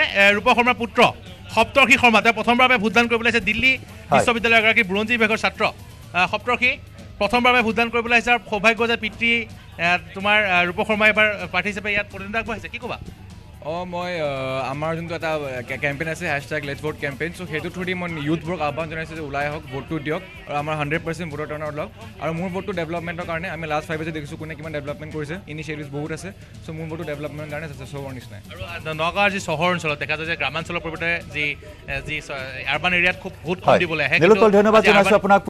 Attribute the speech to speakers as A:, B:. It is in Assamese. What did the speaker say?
A: ৰূপ শৰ্মাৰ পুত্ৰ সপ্তৰ্ষি শৰ্মা তেওঁ প্ৰথমবাৰৰ বাবে ভোটদান কৰিবলৈ আহিছে দিল্লী বিশ্ববিদ্যালয়ৰ এগৰাকী বুৰঞ্জী বিভাগৰ ছাত্ৰ সপ্তৰ্ষি প্ৰথমবাৰৰ বাবে ভোটদান কৰিবলৈ আহিছে আৰু সৌভাগ্য যে পিতৃ তোমাৰ ৰূপ শৰ্মা এবাৰ প্ৰাৰ্থী হিচাপে ইয়াত প্ৰতিদ্বন্দ্বিতা আগবঢ়াইছে কি ক'বা
B: মই আমাৰ যোনটো এটা কেম্পেইন আছে #লেটছ ভোট কেম্পেইন চ' সেইটো থ্ৰুদি মই ইউথবোৰক আহ্বান জনাইছোঁ যে ওলাই আহক ভোটটো দিয়ক আৰু আমাৰ 100% ভোটৰ টাৰ্ণ লওক আৰু মোৰ ভোটটো ডেভেলপমেণ্টৰ কাৰণে আমি লাষ্ট 5 বছৰ দেখিছোঁ কোনে কিমান ডেভেলপমেণ্ট কৰিছে ইনিচিয়েটিভছ বহুত আছে চ' মোৰ ভোটটো ডেভেলপমেণ্টৰ কাৰণে চবৰ নিচিনাই
A: আৰু নগাঁৱৰ যি চহৰ অঞ্চলত দেখা যায় যে গ্ৰামাঞ্চলৰ পৰিৱৰ্তে যি আৰ্বান এৰিয়াত খুব ভোট কম দিবলৈ আহে
C: ধন্যবাদ জনাইছোঁ আপোনাক।